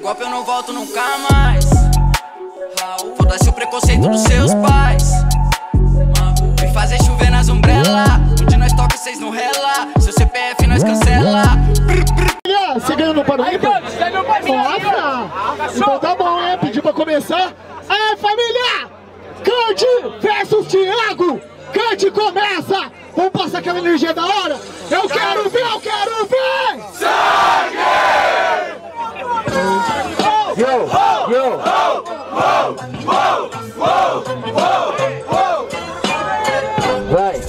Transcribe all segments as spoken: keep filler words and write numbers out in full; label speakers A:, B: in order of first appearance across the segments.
A: golpe eu não volto nunca mais. Foda-se o preconceito dos seus pais. Me fazer chover nas umbrella. Onde nós toca, cês não rela. Seu C P F nós cancela.
B: Você ganhou no Paraíba? Nossa! Então tá bom, hein? Pediu pra começar. Aí, família! Cante versus Thiago! Cante, começa! Vamos passar aquela energia da hora? Eu quero ver, eu quero ver!
C: Sangue! Yo, yo! Vai!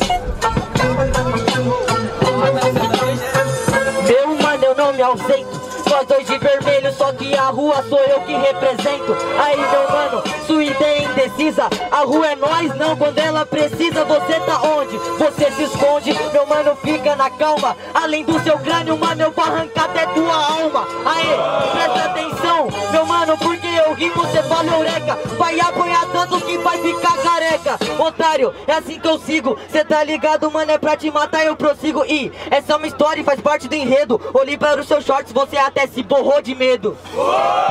C: Meu mano, eu não me ausento. Nós dois de vermelho, só que a rua sou eu que represento. Aí, meu mano, sua ideia é indecisa. A rua é nós, não, quando ela precisa. Você tá onde? Você se esconde. Meu mano, fica na calma. Além do seu crânio, mano, eu vou arrancar até tua alma. Aí, presta atenção, meu mano, porque eu rimo, você fala eureka. Vai apanhar tanto que vai ficar careca. Otário, é assim que eu sigo. Cê tá ligado, mano, é pra te matar, eu prossigo. E essa é uma história e faz parte do enredo. Olhei para os seus shorts, você até se borrou de medo.
B: E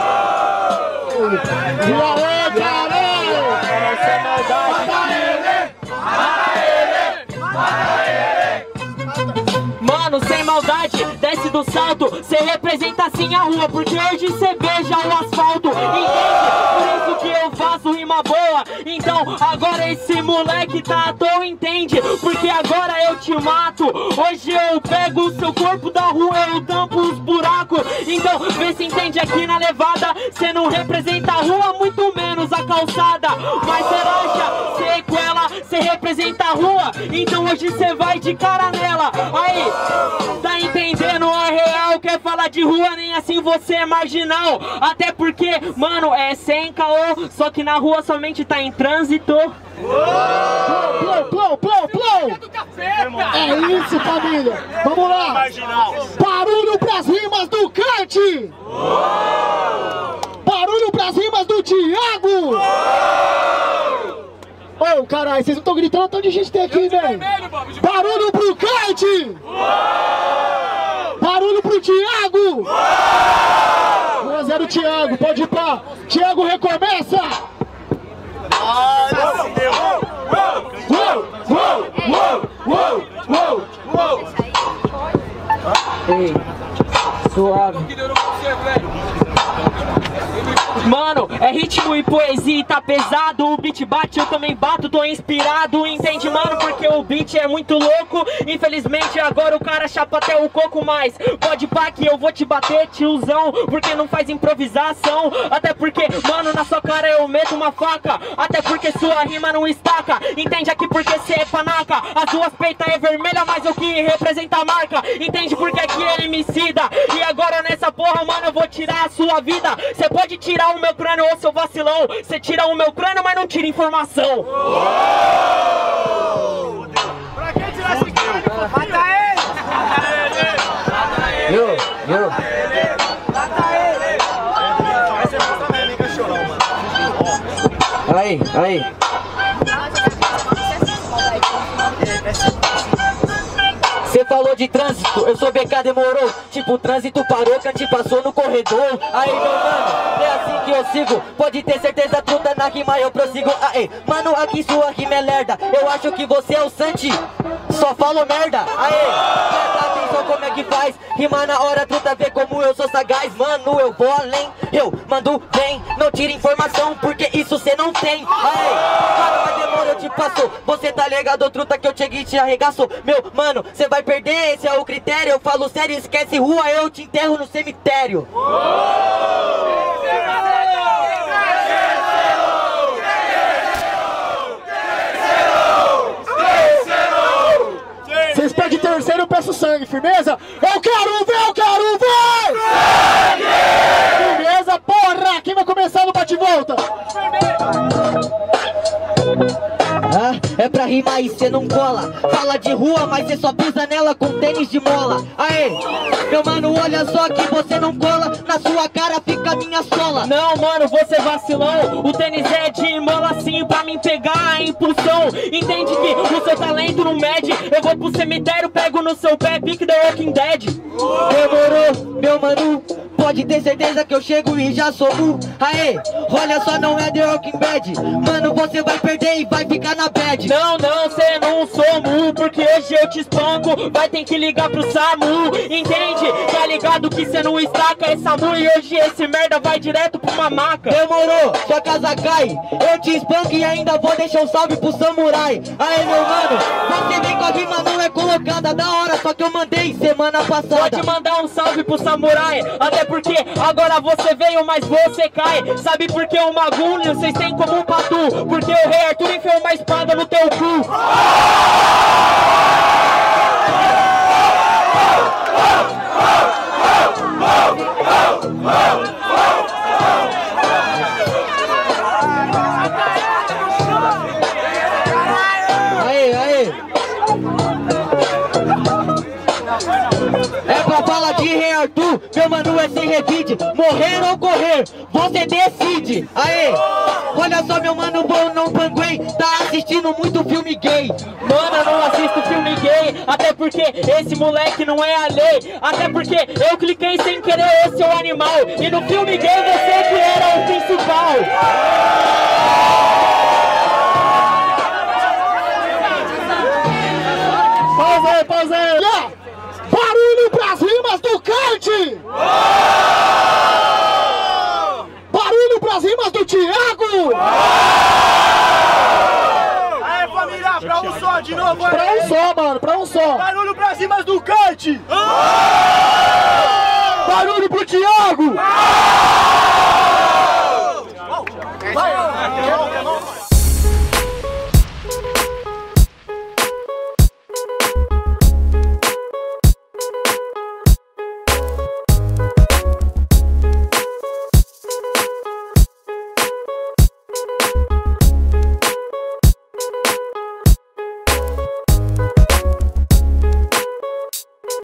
B: aí, caralho!
C: Essa é maldade. Mata ele! Mata ele! Mano, sem maldade, desce do salto. Cê representa assim a rua, porque hoje cê beija o asfalto. Entende? Por isso que eu faço rima boa. Então agora esse moleque tá à toa, entende? Porque agora eu te mato. Hoje eu pego o seu corpo da rua, eu tampo os buracos. Então vê se entende aqui na levada. Cê não representa a rua, muito menos a calçada. Mas cê acha, cê com ela, cê representa a rua. Então hoje cê vai de cara nela. Aí, tá entendendo a real? Quer falar de rua, nem assim você é marginal. Até porque, mano, é sem caô. Só que na rua somente tá em trânsito.
B: Plou, plou, plou, plou! É isso, família! Vamos lá! Barulho pras rimas do Cante! Barulho pras rimas do Thiago! Ô, oh, caralho, vocês não estão gritando, tanto de gente tem aqui, velho! Barulho pro Cante! Barulho pro Thiago! um a zero Thiago, pode ir pra... Thiago recomeça!
C: Ei, suave. Mano, é ritmo e poesia e tá pesado. O beat bate, eu também bato, tô inspirado. Entende, mano, porque o beat é muito louco. Infelizmente agora o cara chapa até o coco. Mas pode pá que eu vou te bater, tiozão, porque não faz improvisação. Até porque, mano, na sua cara eu meto uma faca. Até porque sua rima não estaca. Entende aqui porque cê é panaca. As suas peitas é vermelha, mas o que representa a marca. Entende porque aqui é emicida. E agora nessa porra, mano, eu vou tirar a sua vida. Cê pode tirar o meu crânio, ô seu vacilão. Cê tira o meu crânio, mas não tira informação.
D: Pra que tirar esse crânio? Mata ele! Mata ele!
C: Yo, yo.
D: Mata ele! Vai ser mostra mesmo, hein, cachorrão, mano.
C: Aí, aí. Cê falou de trânsito, eu sou B K, demorou. Tipo, o trânsito parou, Cante passou no corredor. Aí, meu mano, é assim que eu sigo. Pode ter certeza, truta na rima eu prossigo. Aê, mano, aqui sua rima é lerda. Eu acho que você é o Santi, só falo merda. Aê, presta atenção como é que faz. Rima na hora, truta vê como eu sou sagaz. Mano, eu vou além, eu mando bem. Não tira informação, porque isso cê não tem. Aê, mano, mas demora, eu te passo. Você tá ligado, truta, que eu cheguei e te arregaço. Meu mano, cê vai perder, esse é o critério. Eu falo sério, esquece rua, eu te enterro no cemitério.
B: Vocês pedem terceiro, eu peço sangue, firmeza? Eu quero ver, eu quero ver! Sangue! Firmeza, porra! Quem vai começar no bate-volta?
C: Ah, é pra rimar e cê não cola. Fala de rua, mas cê só pisa nela com tênis de mola. Aê, meu mano, olha só que você não cola. Na sua cara fica minha sola. Não, mano, você vacilão. O tênis é de mola sim, pra mim pegar a impulsão. Entende que o seu talento não mede. Eu vou pro cemitério, pego no seu pé, pique The Walking Dead. Demorou, meu mano,
E: Pode ter certeza que eu chego e já sou nu. Aê, olha só, não é The Walking Dead. Mano, você vai perder e vai ficar na bad.
C: Não, não, cê não sou mu, porque hoje eu te espanco. Vai ter que ligar pro SAMU, entende? Tá ligado que cê não estaca essa mu e hoje esse merda vai direto pra uma maca.
E: Demorou, sua casa cai. Eu te espanco e ainda vou deixar um salve pro samurai. Aê, meu mano, você vem com a rima, não é colocada da hora, só que eu mandei semana passada.
C: Pode mandar um salve pro samurai, até porque agora você veio, mas você cai. Sabe por que o Magulho vocês têm como um patu? Porque o Rei Arthur enfiou uma espada no teu cu.
E: Aê, aê. É pra falar de Rei Arthur, meu mano, é sem revide. Morrer ou correr, você decide. Aê, olha só, meu mano, bom não panguei. Tá assistindo muito filme gay.
C: Mano, eu não assisto filme gay, até porque esse moleque não é a lei. Até porque eu cliquei sem querer, ô seu animal. E no filme gay você que era o principal.
B: Pausa aí, pausa aí. Barulho pras rimas do Kant!